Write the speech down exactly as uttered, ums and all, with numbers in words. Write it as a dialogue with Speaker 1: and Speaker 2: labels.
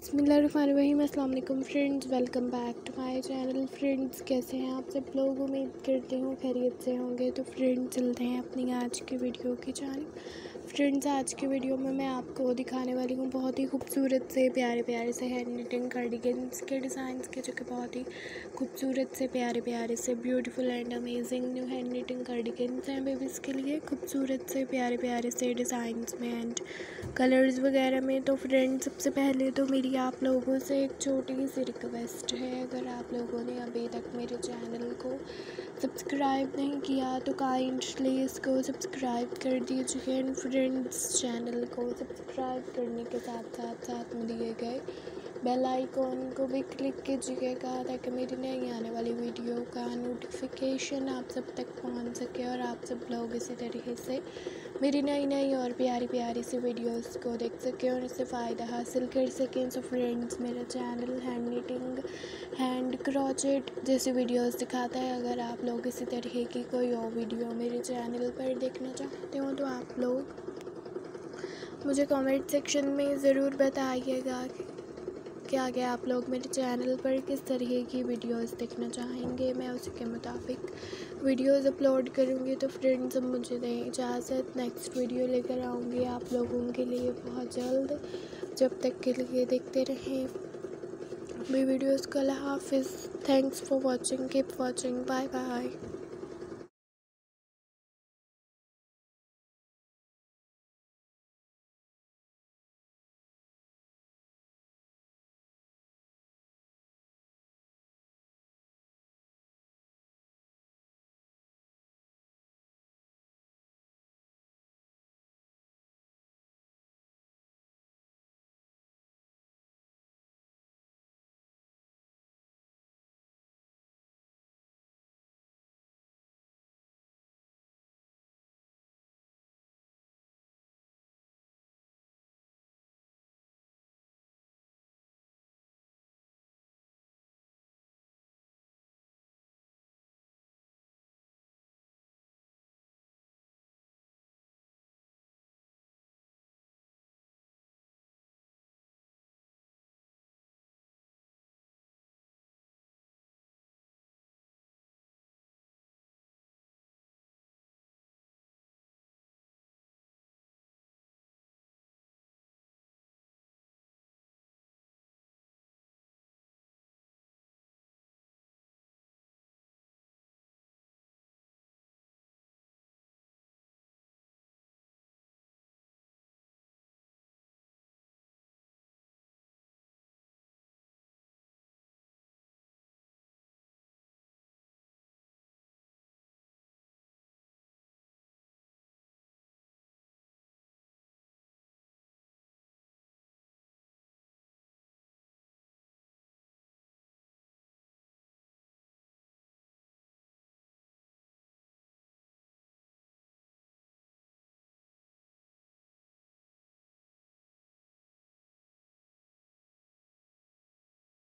Speaker 1: बिस्मिल्लाहिर्रहमानिर्रहीम। अस्सलाम वालेकुम friends, welcome back to my channel. Friends, कैसे हैं आप सब लोग? उम्मीद करते हूँ खैरियत से होंगे। तो फ्रेंड्स, चलते हैं अपनी आज की वीडियो की जानिब। फ्रेंड्स, आज की वीडियो में मैं आपको दिखाने वाली हूँ बहुत ही खूबसूरत से प्यारे प्यारे से हैंड निटिंग कार्डिगन्स के डिज़ाइंस के, जो कि बहुत ही खूबसूरत से प्यारे प्यारे से beautiful and amazing new hand knitting cardigans हैं बेबीज़ के लिए, खूबसूरत से प्यारे प्यारे से डिज़ाइंस में एंड कलर्स वगैरह में। तो फ्रेंड्स, सबसे पहले तो मेरी आप लोगों से एक छोटी सी रिक्वेस्ट है, अगर आप लोगों ने अभी तक मेरे चैनल को सब्सक्राइब नहीं किया तो काइंडली इसको सब्सक्राइब कर दीजिए। एंड फ्रेंड्स, चैनल को सब्सक्राइब करने के साथ साथ साथ में दिए गए बेल आइकॉन को भी क्लिक कीजिएगा, ताकि मेरी नई आने वाली वीडियो का नोटिफिकेशन आप सब तक पहुंच सके और आप सब लोग इसी तरीके से मेरी नई नई और प्यारी प्यारी सी वीडियोस को देख सकें और इससे फ़ायदा हासिल कर सकें। सो फ्रेंड्स, मेरा channel hand knitting, hand crochet जैसी वीडियोस दिखाता है। अगर आप लोग इसी तरीके की कोई और वीडियो मेरे चैनल पर देखना चाहते हो तो आप लोग मुझे कमेंट सेक्शन में ज़रूर बताइएगा कि आगे आप लोग मेरे चैनल पर किस तरीके की वीडियोस देखना चाहेंगे। मैं उसी के मुताबिक वीडियोस अपलोड करूँगी। तो फ्रेंड्स, अब मुझे दें इजाज़त, नेक्स्ट वीडियो लेकर आऊँगी आप लोगों के लिए बहुत जल्द। जब तक के लिए देखते रहें मेरी वीडियोस को। अल्लाह हाफिज़। Thanks for watching, keep watching, bye bye.